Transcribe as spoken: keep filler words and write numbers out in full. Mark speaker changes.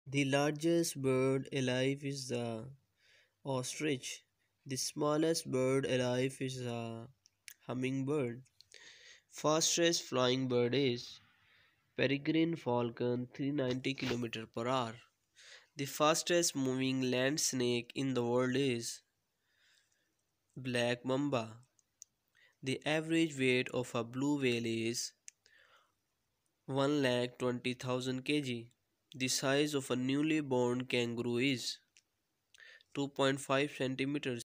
Speaker 1: The largest bird alive is the ostrich. The smallest bird alive is a hummingbird. Fastest flying bird is peregrine falcon three hundred ninety kilometers per hour. The fastest moving land snake in the world is black mamba. The average weight of a blue whale is one lakh twenty thousand kilograms. The size of a newly born kangaroo is two point five centimeters.